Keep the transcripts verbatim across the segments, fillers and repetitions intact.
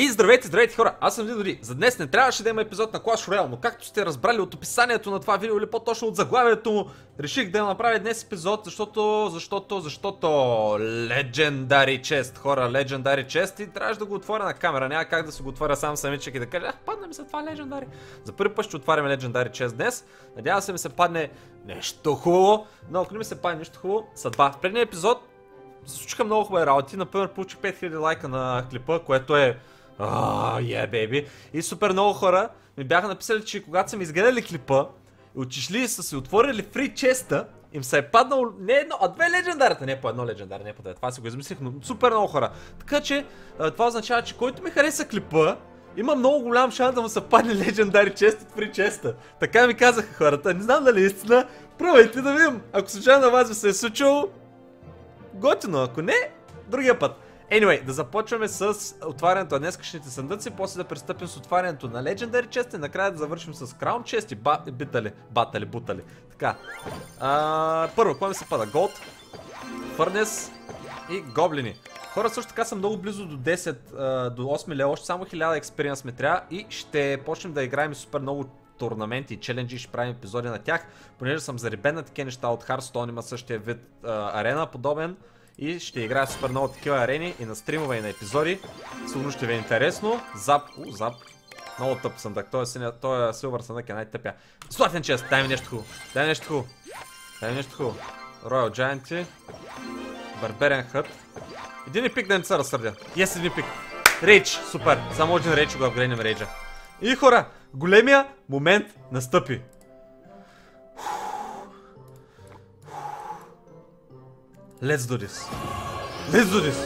И здравейте, здравейте хора, аз съм Дидори. За днес не трябваше да има епизод на Clash Royale, но както сте разбрали от описанието на това видео или по-точно от заглавието му, реших да направя днес епизод, защото, защото, защото Legendary Chest, хора, Legendary Chest и трябваше да го отворя на камера, няма как да се го отворя сам самичък и да кажа, ах, падна ми се това Legendary. За първи път ще отваряме Legendary Chest днес, надявам се ми се падне нещо хубаво, но ако не ми се падне нещо хубаво, съдба. В предния епизод се случиха много хубави работи, например получих пет хиляди лайка на клипа, което е ааа, yeah, baby. И супер много хора ми бяха написали, че когато са ми изгледали клипа и отишли и са се отворили фри честа, им се е паднало не едно, а две легендарата, не по едно легендар, не по две, това си го измислих, но супер много хора. Така че това означава, че който ми хареса клипа, има много голям шанс да му се падне легендари чест от фри честа. Така ми казаха хората, не знам дали е истина, пробвайте да видим, ако случайно на вас ви се е случило, готино, ако не, другия път. Anyway, да започваме с отварянето на днескашните съндъци, после да пристъпим с отварянето на Legendary Chest и накрая да завършим с Crown Chest и ба битали, батали, бутали. Така, а, първо, кой ми се пада? Gold, Furnace и Гоблини. Хора, също така съм много близо до десет, до осем лева, още само хиляда експириенс ме трябва и ще почнем да играем супер много турнаменти и челенджи, ще правим епизоди на тях, понеже съм заребен на такива неща от Hearthstone, има същия вид а, арена, подобен. И ще играя супер много такива арени и на стримове и на епизоди. Сигурно ще ви е интересно. Зап, у, зап. Много тъп съндък. Той е, той е силвър съндък, е най-тъпя. Златен чест, дай ми нещо хубаво. Дай ми нещо хубаво. Дай ми нещо хубаво. Royal Giant. Барберен хът. Един пик да не се разсърдя. Yes, един пик. Рейдж, супер. Само един рейдж, го апгрейднем рейджа. И хора, големия момент настъпи. Let's do this. Let's do this.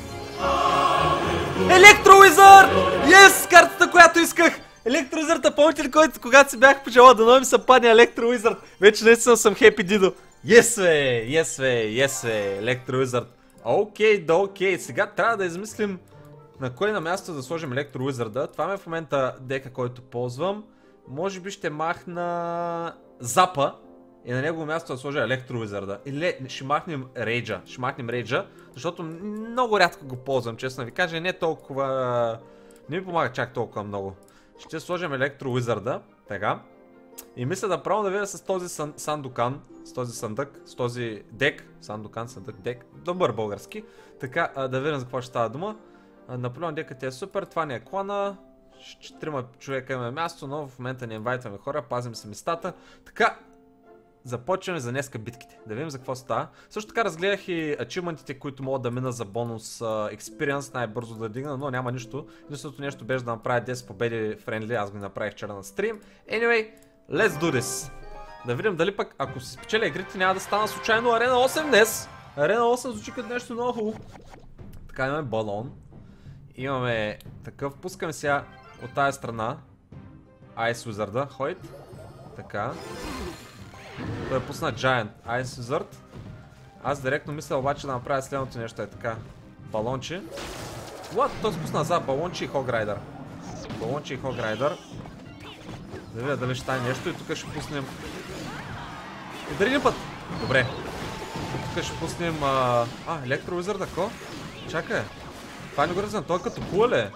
Електро Уизард! Yes! Картата, която исках! Електро Уизард, помните ли, който, когато си бях пожелал да но ми се падне Електро Уизард? Вече наистина съм хепи дидо. Yes, бе! Yes, бе! Yes, бе! Електро Уизард. Окей, да окей. Сега трябва да измислим на кой на място да сложим Електро Уизарда. Това е в момента дека, който ползвам. Може би ще махна Запа. И на негово място да сложа Електро Уизарда. Или ще махнем Рейджа. Ще махнем Рейджа, защото много рядко го ползвам, честно ви кажа. Не толкова... Не ми помага чак толкова много. Ще сложим Електро Уизарда. Така. И мисля да правя да видя с този сан... Сандукан. С този съндък. С този дек. Сандукан, съндък, дек. Добър български. Така, да видим за какво ще става дума. Наполеон декът е супер. Това не е клана. Четирима човека имаме място, но в момента не инвайтваме хора. Пазим се местата. Така. Започваме за днеска битките. Да видим за какво става. Също така разгледах и ачивментите, които могат да мина за бонус експириенс, най-бързо да дигна, но няма нищо. Единственото нещо беше да направя десет победи френдли, аз го направих вчера на стрим. Anyway, let's do this. Да видим дали пък, ако се спечеля игрите, няма да стана случайно Арена осем днес. Арена осем звучи като нещо много хубаво. Така, имаме балон. Имаме такъв, пускаме сега от тази страна Ice Wizard-а, хойт. Така. Той е пусна Giant Ice Wizard. Аз директно мисля обаче да направя следното нещо, е така. Балонче. What? Той се пусна за балонче и Hog Rider. Балонче и Hog Rider. Да видя дали ще стане нещо и тук ще пуснем... Удари един път! Добре. Тук ще пуснем... А, а Електро Уизард, ако? Чакай. Това не го разбирам, той е като кула ли?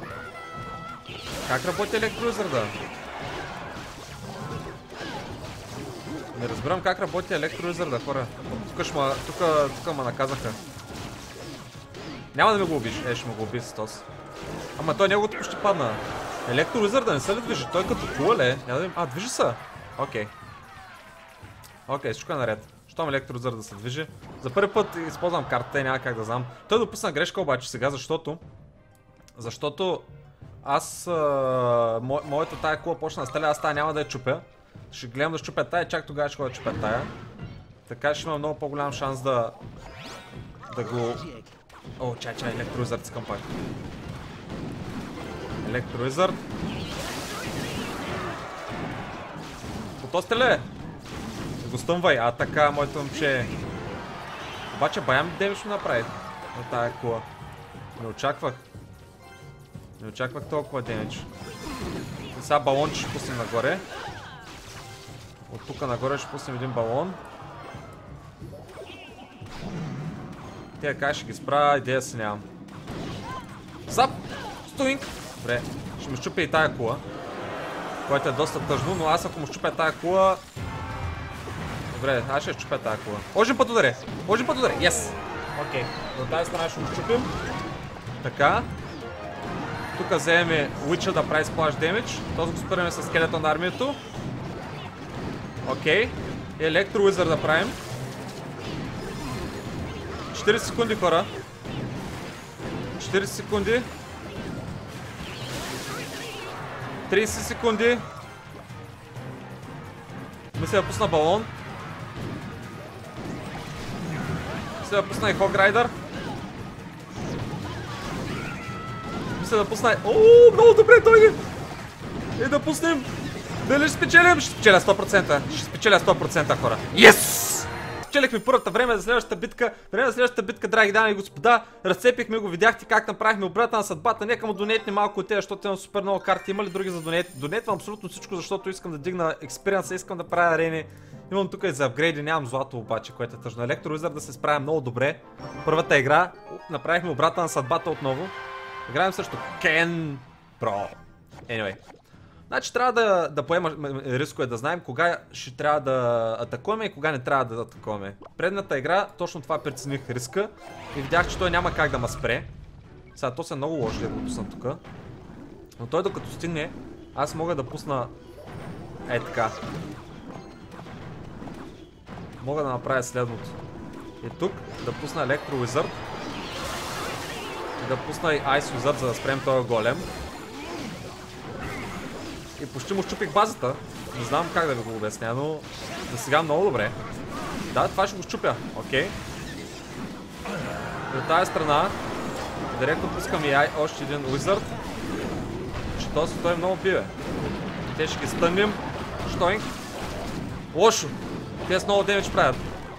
Как работи Електро Уизарда? Не разбирам как работи Електро Уизарда, хора. Тук ще ма... Тука... Тука ма наказаха. Няма да ми го убиш. Е, ще ме го уби с този. Ама той неговото ще падна. Електро Уизарда не се ли движи? Той като кула ли? Няма да им... А, движи се. Окей. Окей, всичко е наред. Щом Електро Уизарда се движи. За първи път използвам картата и няма как да знам. Той допусна грешка обаче сега, защото... Защото... Аз... А... Мо... Моето тая кула почна да стреля, аз тая няма да я чупя. Ще гледам да щупя тая и чак тогава ще ходя да щупя тая. Така ще има много по-голям шанс да... Да го... О, чай, чай, Електро Уизард скъм пак. Електро Уизард. По то стреля! Да го стъмвай, а така, моето момче. Обаче баям демидж ще направи на тая кула. Не очаквах. Не очаквах толкова демидж. И сега балонче ще пуснем нагоре. От тук нагоре ще пуснем един балон. Тия как ще ги справя, идея си нямам. Зап! Стоинг! Добре, ще ми щупя и тая кула, което е доста тъжно, но аз ако му щупя тая кула... Добре, аз ще щупя тая кула. Още път ударе! Още път ударе! Yes! Окей, до тази страна ще му щупим. Така. Тук вземем Уича да прави сплаш демидж. Този го спираме с скелета на армията. Окей. И Електро Уизър да правим. четирийсет секунди, хора. четирийсет секунди. трийсет секунди. Мисля да пусна балон. Мисля да пусна и Хог Райдър. Мисля да пусна... Ооо, много добре дойде! И да пуснем... Дали ще спечелим? Ще спечеля сто процента. Ще спечеля сто процента, хора. Yes! Спечелихме първата време за следващата битка. Време за следващата битка, драги дами и господа. Разцепихме го, видяхте как направихме обрата на съдбата. Нека му донетне малко от тези, защото имам супер много карти. Има ли други за донет? Донетвам абсолютно всичко, защото искам да дигна експириенса, искам да правя арени. Имам тук и за апгрейди, нямам злато обаче, което е тъжно. Електро Уизър да се справя много добре. Първата игра направихме обрата на съдбата отново. Играем също Кен Про. Anyway. Значи трябва да, да поема рискове, да знаем кога ще трябва да атакуваме и кога не трябва да атакуваме. Предната игра точно това прецених риска и видях, че той няма как да ме спре. Сега то са много лоши да го пусна тук. Но той докато стигне, аз мога да пусна е така. Мога да направя следното. И тук да пусна Електро Уизър. И да пусна и Айс Уизър, за да спрем този голем. И почти му щупих базата. Не знам как да ви го обясня, но за сега много добре. Да, това ще го щупя. Окей. И от тази страна директно пускам и ай, още един Уизърд. Че този той много пиве. Те ще ги стънним. Штоинг. Лошо. Те с много демидж правят.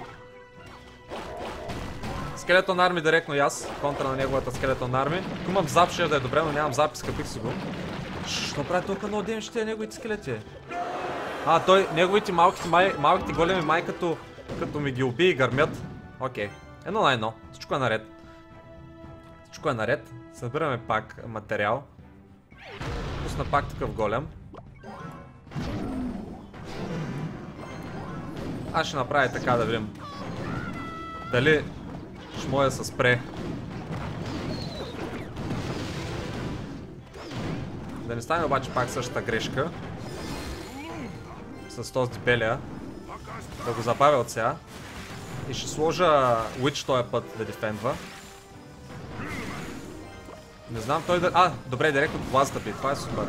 Скелетон арми директно и аз. Контра на неговата скелетон арми. Ако имам зап, ще да е добре, но нямам запис, капих си го. Що прави толкова много демидж тези неговите скелети? А, той, неговите малките, май, малките големи май като, като ми ги уби и гърмят. Окей. Едно на едно. Всичко е наред. Всичко е наред. Събираме пак материал. Пусна пак такъв голем. Аз ще направя така да видим дали ще може да се спре. Да не стане обаче пак същата грешка с този дебелия. Да го забавя от сега. И ще сложа Уич този път да дефендва. Не знам той да... А, добре, директно по базата би. Това е супер.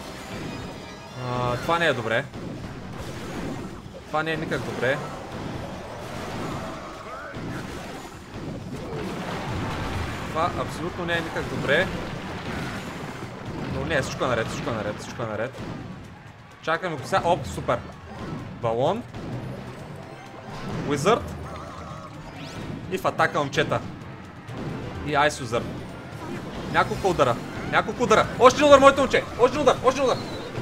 А, това не е добре. Това не е никак добре. Това абсолютно не е никак добре. Но не, всичко е наред, всичко е наред, всичко е наред. Чакаме го сега. Оп, супер. Балон. Уизърд. И в атака момчета. И Айс Уизърд. Няколко удара. Няколко удара. Още един удар, моето момче. Още един удар, още един удар.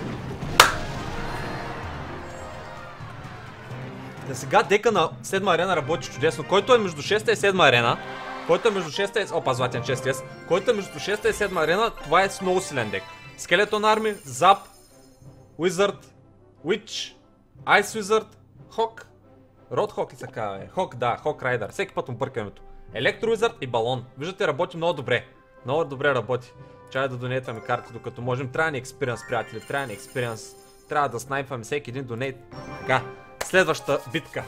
За сега дека на седма арена работи чудесно. Който е между шеста и седма арена, който е между шеста и... Опа, златен шести ес. Който е между шеста и седма арена, това е с много силен дек. Скелетон арми, Зап, Уизърд, Уич, Айс Уизърд, Хок. Род Хок ли се казва? Хок, да, Хок Райдър. Всеки път му бърка името. Електро Уизърд и балон. Виждате, работи много добре. Много добре работи. Чай да донейтваме карти докато можем. Трябва ни експириенс, приятели. Трябва ни експириенс. Трябва да снайпваме всеки един донейт. Така. Следваща битка.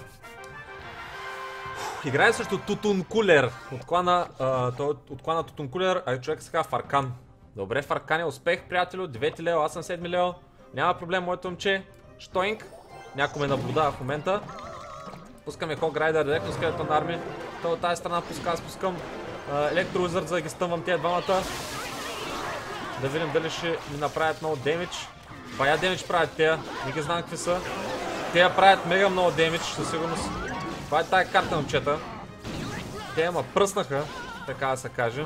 Играе също Тутункулер. От клана, а, той, от клана Тутункулер, а човек се казва Фаркан. Добре, Фаркан е успех, приятелю. девети лева, аз съм седми лева. Няма проблем, моето момче. Штоинг. Някой ме наблюдава в момента. Пускаме Хог Райдър, директно скелетон арми. Той от тази страна пуска, аз пускам Електро Уизърд, за да ги стъмвам тези двамата. Да видим дали ще ми направят много демидж. Бая демидж правят тея, не ги знам какви са. Тея правят мега много демидж, със сигурност. Това е тая карта, момчета. Те ма пръснаха, така да се каже.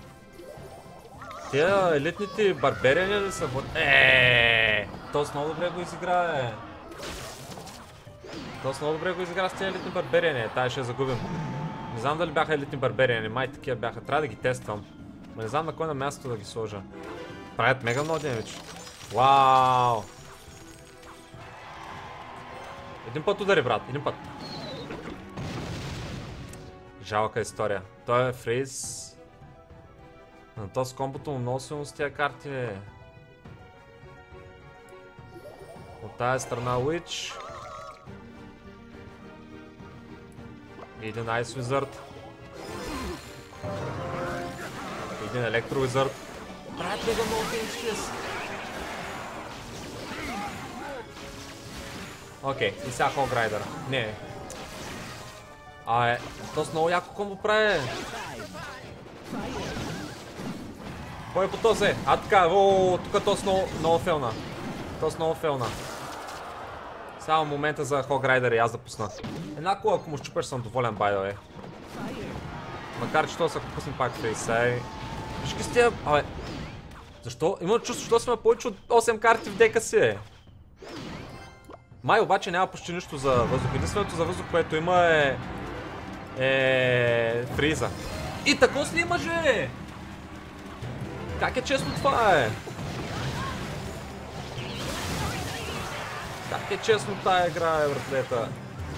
Тия елитните барбериани ли са? Еее, този много добре го изигра, е. Този много добре го изигра с тези елитни барбериани, тая ще я загубим. Не знам дали бяха елитни барбериани, май такива бяха, трябва да ги тествам. Ма не знам на кой на място да ги сложа. Правят мега много демидж. Вау! Един път удари, брат, един път. Жалка история. Той е фриз. На този комбото му много силно с тия карти. От тая страна Witch. Един Ice Wizard. Един Electro Wizard. Правят мега много демидж. Окей, okay, и сега Hog Rider. Не. А е, то с много яко комбо прави. Кой е по този? А така, о, тук то с много, много фелна. То с много фелна. Само момента за Hog Rider и аз да пусна. Еднакво, ако му щупеш, съм доволен, by the way. Макар че то са пуснем пак фейсай. Вижки с тия... Абе... Защо? Има чувство, защо сме повече от осем карти в дека си, е? Май обаче няма почти нищо за въздух. Единственото за въздух, което има е... Е... Фриза. И тако с ли мъже? Как е честно това, е? Как е честно тая игра, е, братлета?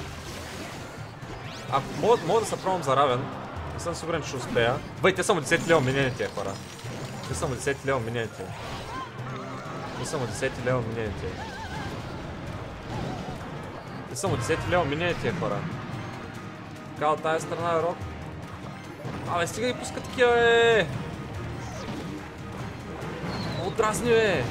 Ако мога, мога да се пробвам за равен, не съм сигурен, че ще успея. Бъй, те само десет лева минените, хора. Те само десет лева минените. Те само десет лева минените. Те само десет лева минените, хора. Така от тая страна е рок. Абе, стига ги пуска такива, бе! Много дразни, бе!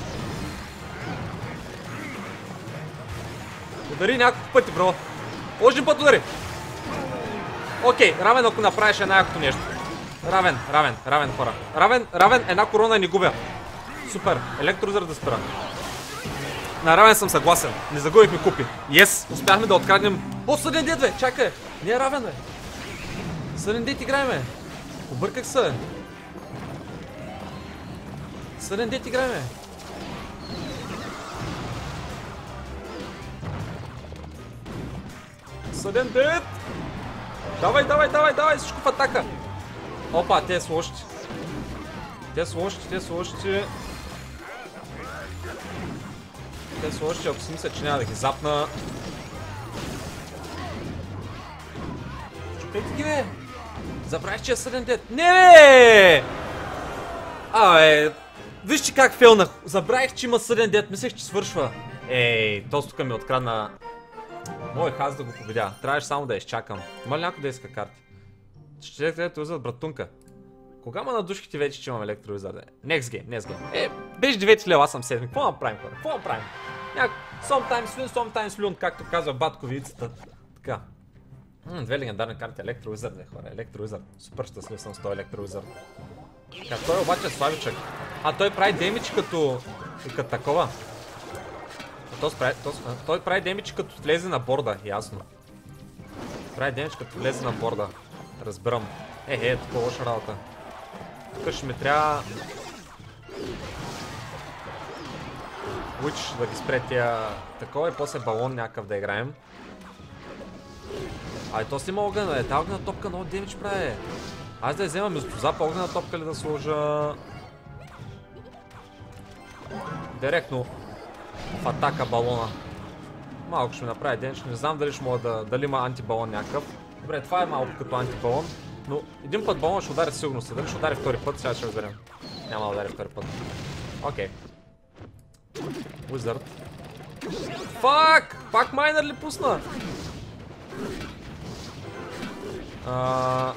Удари няколко пъти, бро! Още път удари! Окей, равен, ако направиш една якото нещо. Равен, равен, равен, хора. Равен, равен, една корона и не губя. Супер, електрозър да спира. На равен съм съгласен, не загубихме купи. Yes, успяхме да откраднем... О, съден дед, бе, чакай! Не е равен, бе. Съден дед играеме. Обърках се. Съден дет играеме. Съден дет! Давай, давай, давай, давай, всичко в атака! Опа, те са лоши. Те са лоши, те са лоши. Те са лоши, ако си мисля, че няма да ги запна. Чупете ги, бе! Забравих, че е съден дет. Не! Абе, вижте как фейлнах. Забравих, че има съден дет. Мислех, че свършва. Ей, този тук ми открадна. Мой аз да го победя. Трябваше само да изчакам. Има ли някой да иска карти? Ще електровизър, братунка. Кога ма надушките вече, че имам електровизър? Next game, next game. Е, беше девети лева, аз съм седми. Какво направим, хора? Какво направим? Няк... Sometimes win, sometimes lose, както казва батковицата. Така. М, две легендарни карти. Електровизър, не хора. Електровизър. Супер щастлив съм с този електровизър. Така, той обаче е слабичък. А той прави демидж като... като такова. Той прави, той, той прави демидж като влезе на борда, ясно. Прави демидж като влезе на борда. Разбирам. Е, е, такова лоша работа. Тук ще ми трябва... Witch да ги спре тия... Такова и после балон някакъв да играем. Ай, то си има огъна, е. Та огъна топка много демидж прави. Аз да я взема между запа огъна топка ли да сложа... Директно в атака балона. Малко ще ми направи демидж, не знам дали ще мога да... дали има антибалон някакъв. Добре, това е малко като антибалон. Но един път балон ще удари сигурно се. Дали ще удари втори път, сега ще разберем. Няма да удари втори път. Окей. Wizard. Фак! Пак майнер ли пусна? А...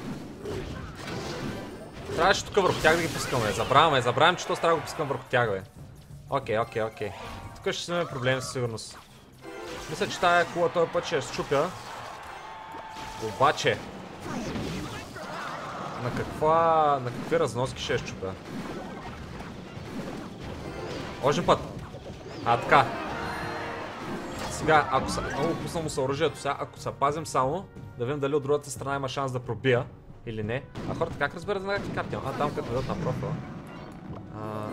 Трябваше тук върху тях да ги пускаме. Забравяме, забравям, че то трябва да го пускам върху тях, бе. Окей, окей, окей. Тук ще си имаме проблеми със сигурност. Мисля, че тая кула този път ще я счупя. Обаче... На каква... на какви разноски ще я счупя? Още път. А, така. Сега, ако са... Много пуснам му съоръжието сега, ако се пазим само, да видим дали от другата страна има шанс да пробия или не. А хората как разберат на какви карти? А, там като дадат на профила. А...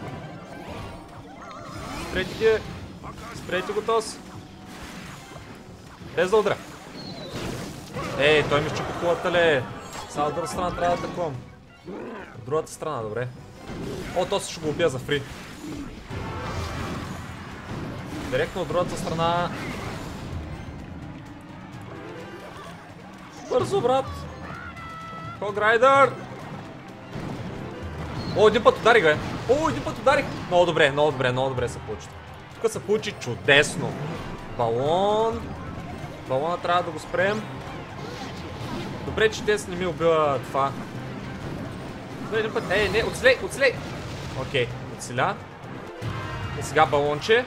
Спрейте ги! Спрейте го този! Без да удря! Ей, той ми щупи кулата, ле! Сега от друга страна трябва да атакувам. От другата страна, добре. О, то ще го убия за фри. Директно от другата страна. Бързо, брат. Хограйдър! О, един път ударих, бе. О, един път ударих. Много добре, много добре, много добре се получи. Тук се получи чудесно. Балон. Балона трябва да го спрем. Добре, че те не ми убива това. Добре, един път. Ей, не, оцелей, оцелей. Окей, оцеля. И сега балонче.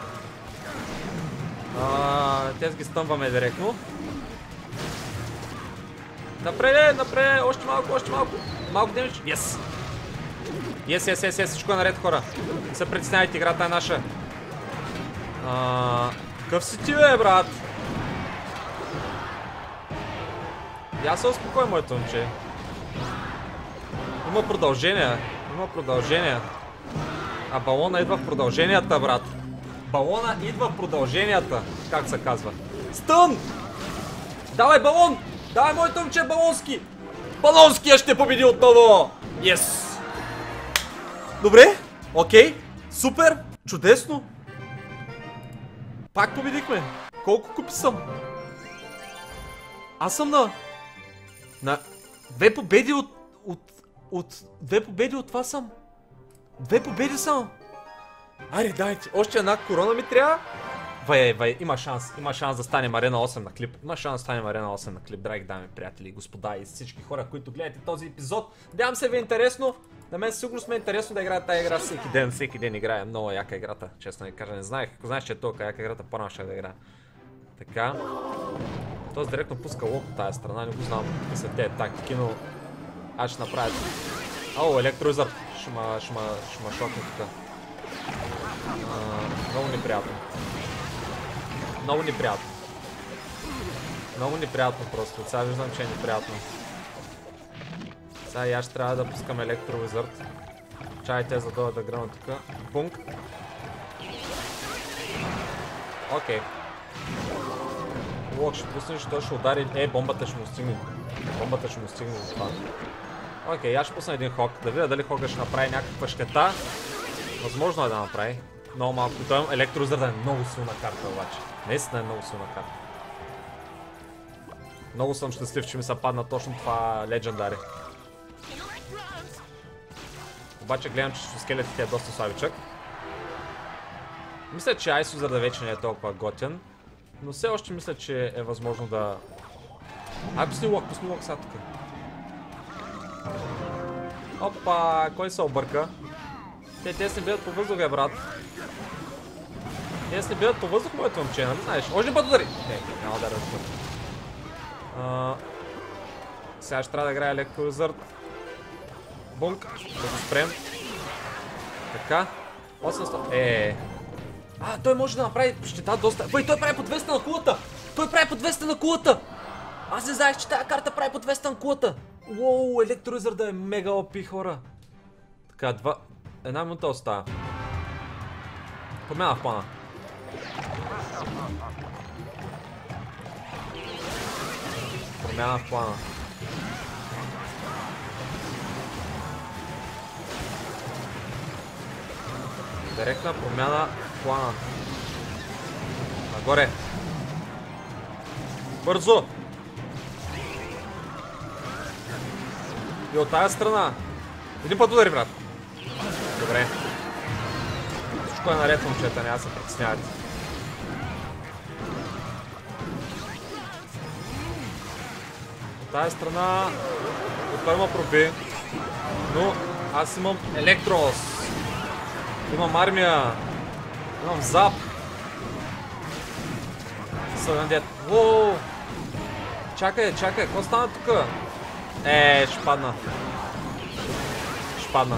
А, те ги стъмваме директно. Напред, напред, още малко, още малко. Малко демидж. Yes! Yes, yes, yes, yes, всичко е наред, хора. Не се притеснявайте, играта е наша. А, къв си ти, бе, брат? Я се успокой, моето момче. Има продължение. Има продължение. А балона идва в продълженията, брат. Балона идва в продълженията. Как се казва? Стън! Давай балон! Давай, моето момче, балонски! Балонския ще победи отново! Yes! Добре, окей, супер, чудесно. Пак победихме. Колко купи съм? Аз съм на... На... Две победи от... От... От... Две победи от това съм. Две победи съм. Айде, дайте. Още една корона ми трябва. Вай, вай, има шанс. Има шанс да станем Арена осем на клип. Има шанс да станем Арена осем на клип, драги дами, приятели, господа и всички хора, които гледате този епизод. Надявам се ви е интересно. На мен сигурно сме интересно да играя тази игра всеки ден. Всеки ден играя. Много яка играта. Честно ви кажа, не знаех. Ако знаеш, че е толкова яка играта, по-рано ще да играя. Така. Този директно пуска лук от тази страна. Не го знам какви са тези тактики, но аз ще направя. Ау, електроизър. Ще ма, ще ма, ще ма шокне тук. Много неприятно. Много неприятно. Много неприятно просто. Сега виждам, че е неприятно. Сега и аз ще трябва да пускам електровизърт. Чайте за да да гръмна тук. Пункт. Окей. Лок ще пуснеш, той ще удари. Е, бомбата ще му стигне. Бомбата ще му стигне за това. Окей, аз ще пусна един хок. Да видя дали хока ще направи някаква щета. Възможно е да направи. Много малко. Той електровизърт е много силна карта обаче. Наистина е много силна карта. Много съм щастлив, че ми се падна точно това легендари. Обаче гледам, че скелетите е доста слабичък. Мисля, че Айсузърда вече не е толкова готин. Но все още мисля, че е възможно да... Ай, пусни лок, пусни лок сега тук. Опа, кой се обърка? Те, те се бият по въздуха, брат. Те се бият по въздух, моето момче, нали знаеш? Още път удари! Не, няма да разбър. Сега ще трябва да играя електровизърт. Бунк, да го спрем. Така. осемстотин. Е. А, той може да направи щета доста. Бай, той прави по двеста на кулата! Той прави по двеста на кулата! Аз не знаех, че тази карта прави по двеста на кулата! Уоу, електровизърда е мега опи, хора. Така, два... Една минута остава. Промяна в плана. Промяна в плана. Директна промяна в плана. Нагоре. Бързо! И от тази страна. Един път удари, брат. Добре. Всичко е наред, момчета, няма да се притеснявате. От тази страна той има проби. Но аз имам Електрос. Имам армия. Имам зап. Съден дед. Воу! Чакай, чакай, какво стана тук? Е, ще падна. Ще падна.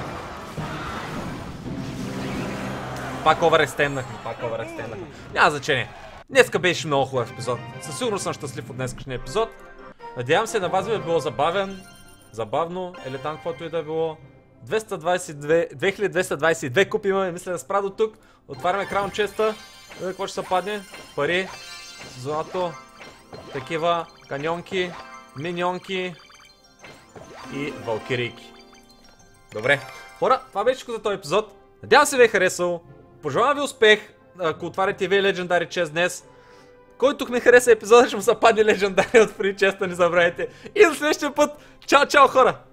Пак оверекстенднахме, пак оверекстенднахме. Няма значение. Днеска беше много хубав епизод. Със сигурност съм щастлив от днескашния епизод. Надявам се на вас ви е било забавен, забавно, или там каквото и да е било. двеста двадесет и две, две хиляди двеста двадесет и две купи имаме, мисля да спра до тук. Отваряме краун честа, да какво ще се падне. Пари, злато, такива, каньонки, миньонки. и валкирийки. Добре, хора, това беше всичко за този епизод. Надявам се ви е харесал. Пожелавам ви успех, ако отваряте ви Legendary Chest днес. Който тук не хареса епизода, ще му се падне Legendary от Free Chest, не забравяйте. И до следващия път. Чао, чао, хора!